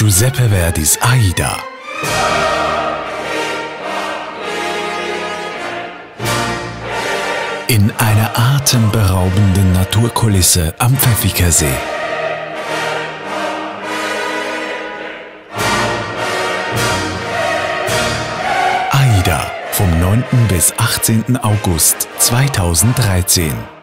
Giuseppe Verdis Aida. In einer atemberaubenden Naturkulisse am Pfäffiker See. Aida vom 9. bis 18. August 2013.